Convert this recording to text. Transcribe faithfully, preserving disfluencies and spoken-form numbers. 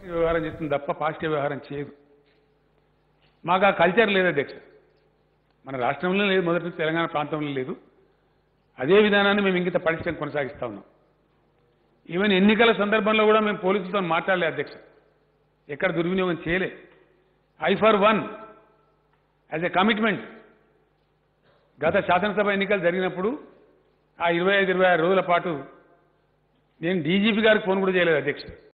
వ్యవహారం చేస్తుంది తప్ప పాజిటివ్ వ్యవహారం చేయదు. మాకు ఆ కల్చర్ లేదు అధ్యక్ష. మన రాష్ట్రంలో లేదు, మొదటి తెలంగాణ ప్రాంతంలో లేదు. అదే విధానాన్ని మేము ఇంకిత పటిష్టం కొనసాగిస్తా ఉన్నాం. ఈవెన్ ఎన్నికల సందర్భంలో కూడా మేము పోలీసులతో మాట్లాడలే అధ్యక్ష, ఎక్కడ దుర్వినియోగం చేయలే. I for one as a commitment గత శాసనసభ ఎన్నికలు జరిగినప్పుడు ఆ ఇరవై ఐదు ఇరవై ఆరు రోజుల పాటు నేను డీజీపీ గారికి ఫోన్ కూడా చేయలేదు అధ్యక్ష.